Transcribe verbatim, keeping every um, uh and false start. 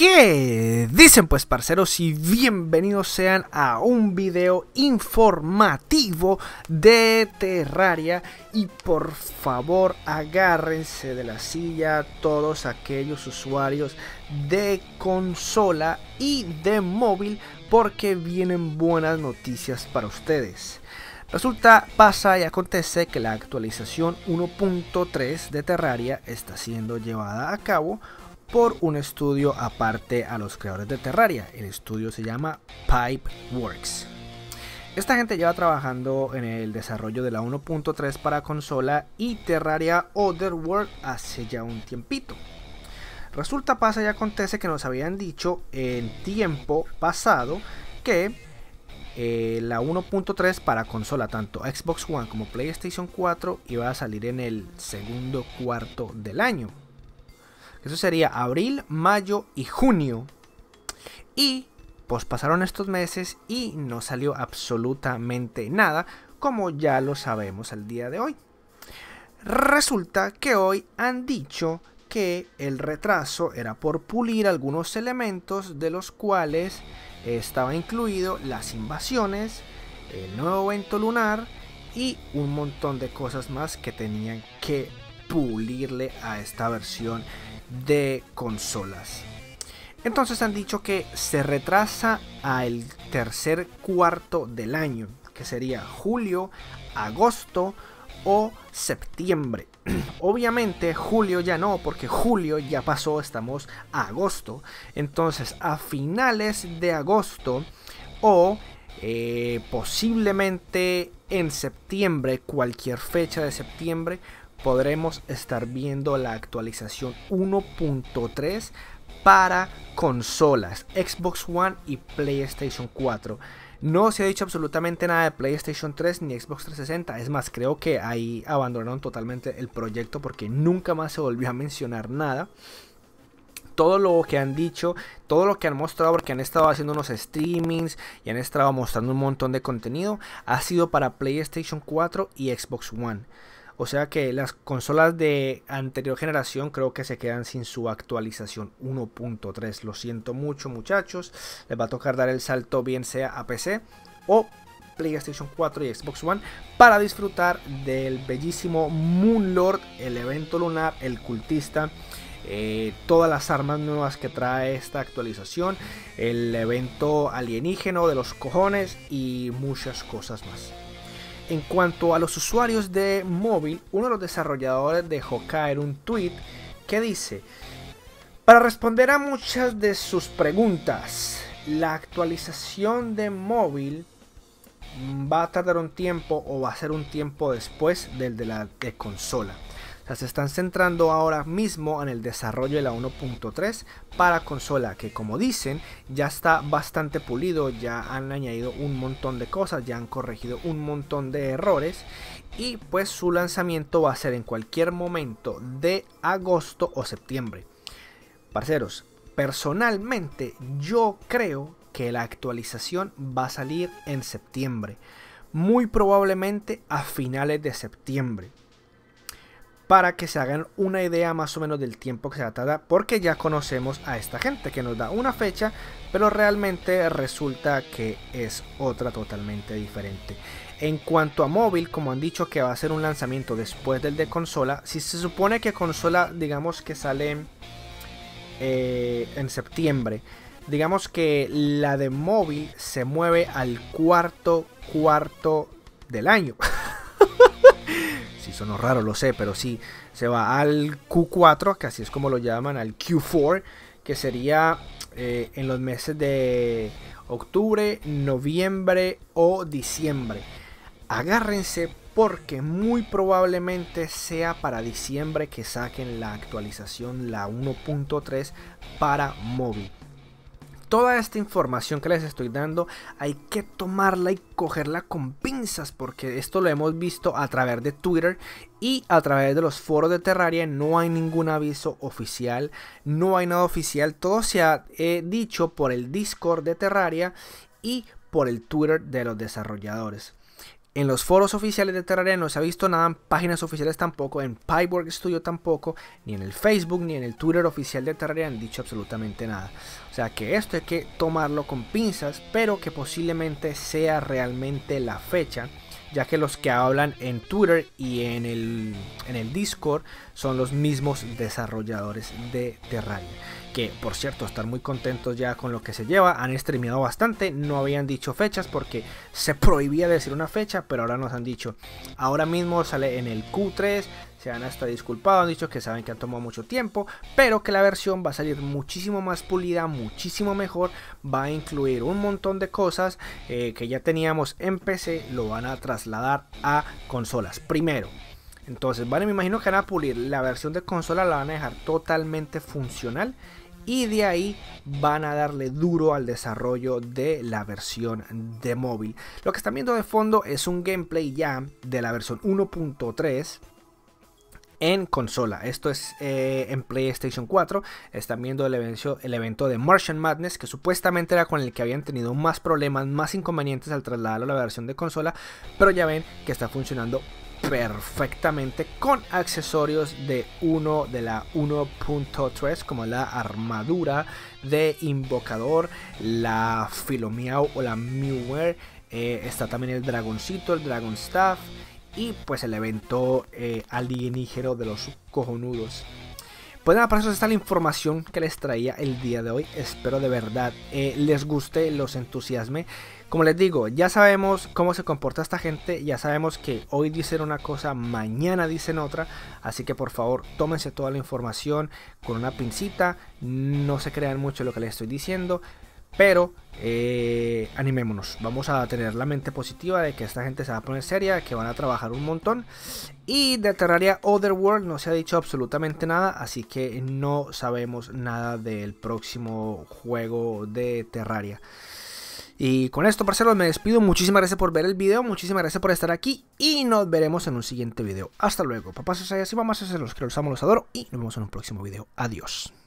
¿Qué dicen pues, parceros? Y bienvenidos sean a un video informativo de Terraria. Y por favor agárrense de la silla todos aquellos usuarios de consola y de móvil, porque vienen buenas noticias para ustedes. Resulta, pasa y acontece que la actualización uno punto tres de Terraria está siendo llevada a cabo por un estudio aparte a los creadores de Terraria. El estudio se llama Pipeworks. Esta gente lleva trabajando en el desarrollo de la uno punto tres para consola y Terraria Otherworld hace ya un tiempito. Resulta, pasa y acontece que nos habían dicho en tiempo pasado que eh, la uno punto tres para consola, tanto Xbox One como PlayStation cuatro, iba a salir en el segundo cuarto del año. Eso sería abril, mayo y junio. Y pues pasaron estos meses y no salió absolutamente nada, como ya lo sabemos al día de hoy. Resulta que hoy han dicho que el retraso era por pulir algunos elementos, de los cuales estaba incluido las invasiones, el nuevo evento lunar y un montón de cosas más que tenían que pulirle a esta versión de consolas. Entonces han dicho que se retrasa al tercer cuarto del año, que sería julio, agosto o septiembre. Obviamente julio ya no, porque julio ya pasó, estamos a agosto. Entonces a finales de agosto o eh, posiblemente en septiembre, cualquier fecha de septiembre, podremos estar viendo la actualización uno punto tres para consolas Xbox One y PlayStation cuatro. No se ha dicho absolutamente nada de PlayStation tres ni Xbox trescientos sesenta. Es más, creo que ahí abandonaron totalmente el proyecto porque nunca más se volvió a mencionar nada. Todo lo que han dicho, todo lo que han mostrado, porque han estado haciendo unos streamings y han estado mostrando un montón de contenido, ha sido para PlayStation cuatro y Xbox One. O sea que las consolas de anterior generación creo que se quedan sin su actualización uno punto tres. Lo siento mucho, muchachos. Les va a tocar dar el salto, bien sea a P C o PlayStation cuatro y Xbox One, para disfrutar del bellísimo Moonlord, el evento lunar, el cultista, eh, todas las armas nuevas que trae esta actualización, el evento alienígeno de los cojones y muchas cosas más. En cuanto a los usuarios de móvil, uno de los desarrolladores dejó caer un tweet que dice: para responder a muchas de sus preguntas, la actualización de móvil va a tardar un tiempo, o va a ser un tiempo después del de la de consola. O sea, se están centrando ahora mismo en el desarrollo de la uno punto tres para consola, que como dicen ya está bastante pulido, ya han añadido un montón de cosas, ya han corregido un montón de errores, y pues su lanzamiento va a ser en cualquier momento de agosto o septiembre. Parceros, personalmente yo creo que la actualización va a salir en septiembre, muy probablemente a finales de septiembre, para que se hagan una idea más o menos del tiempo que se va a tardar, porque ya conocemos a esta gente que nos da una fecha, pero realmente resulta que es otra totalmente diferente. En cuanto a móvil, como han dicho que va a ser un lanzamiento después del de consola, si se supone que consola, digamos que sale eh, en septiembre, digamos que la de móvil se mueve al cuarto cuarto del año. Sí, sonó raro, lo sé, pero sí, se va al Q cuatro, que así es como lo llaman, al Q cuatro, que sería eh, en los meses de octubre, noviembre o diciembre. Agárrense, porque muy probablemente sea para diciembre que saquen la actualización, la uno punto tres para móvil. Toda esta información que les estoy dando hay que tomarla y cogerla con pinzas, porque esto lo hemos visto a través de Twitter y a través de los foros de Terraria. No hay ningún aviso oficial, no hay nada oficial, todo se ha eh, dicho por el Discord de Terraria y por el Twitter de los desarrolladores. En los foros oficiales de Terraria no se ha visto nada, en páginas oficiales tampoco, en Pipeworks Studio tampoco, ni en el Facebook ni en el Twitter oficial de Terraria han dicho absolutamente nada. O sea que esto hay que tomarlo con pinzas, pero que posiblemente sea realmente la fecha, ya que los que hablan en Twitter y en el, en el Discord son los mismos desarrolladores de Terraria, que por cierto están muy contentos ya con lo que se lleva, han streameado bastante, no habían dicho fechas porque se prohibía decir una fecha, pero ahora nos han dicho, ahora mismo sale en el Q tres, se han hasta disculpado, han dicho que saben que han tomado mucho tiempo, pero que la versión va a salir muchísimo más pulida, muchísimo mejor, va a incluir un montón de cosas eh, que ya teníamos en P C, lo van a trasladar a consolas primero. Entonces, vale, me imagino que van a pulir la versión de consola, la van a dejar totalmente funcional y de ahí van a darle duro al desarrollo de la versión de móvil. Lo que están viendo de fondo es un gameplay ya de la versión uno punto tres en consola. Esto es eh, en PlayStation cuatro. Están viendo el evento, el evento de Martian Madness, que supuestamente era con el que habían tenido más problemas, más inconvenientes al trasladarlo a la versión de consola, pero ya ven que está funcionando perfectamente con accesorios de uno de la uno punto tres, como la armadura de invocador, la Filomiao o la Mewware, eh, está también el dragoncito, el Dragon Staff y pues el evento eh, alienígeno de los cojonudos. Pues nada, para eso está la información que les traía el día de hoy. Espero de verdad eh, les guste, los entusiasme. Como les digo, ya sabemos cómo se comporta esta gente. Ya sabemos que hoy dicen una cosa, mañana dicen otra. Así que por favor, tómense toda la información con una pincita. No se crean mucho lo que les estoy diciendo. Pero eh, animémonos, vamos a tener la mente positiva de que esta gente se va a poner seria, que van a trabajar un montón. Y de Terraria Otherworld no se ha dicho absolutamente nada, así que no sabemos nada del próximo juego de Terraria. Y con esto, parceros, me despido. Muchísimas gracias por ver el video, muchísimas gracias por estar aquí y nos veremos en un siguiente video. Hasta luego, papás, y mamás, los quiero, los amo, los adoro y nos vemos en un próximo video. Adiós.